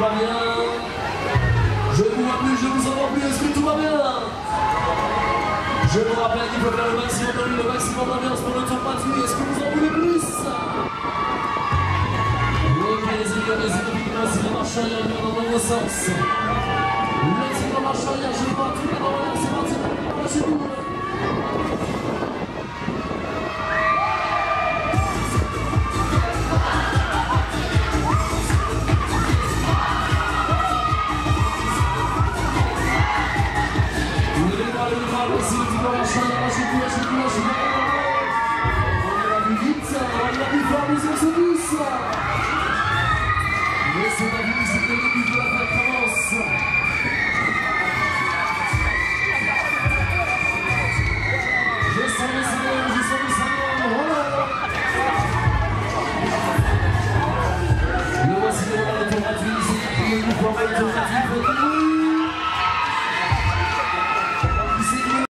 va bien? Je vous vois plus, je vous entends plus, est-ce que tout va bien? Je vous rappelle qu'il faut faire le maximum de lui, le maximum d'ambiance pour le tour gratuit. Est-ce que vous en voulez plus? Ok, les amis, merci de marcher arrière, dans vos sens. Merci de marcher arrière, je vois tout le monde, c'est parti, lâchez-vous. Merci, tu dois marcher arrière, lâchez-vous, lâchez-vous, lâchez-vous. On a vu vite, on a vu fort, nous on se pousse. Laissez la vie, c'est le début de la fête commence. Je sens les salons, je sens les salons, voilà. Le voici, le tour gratuit, c'est le tour gratuit,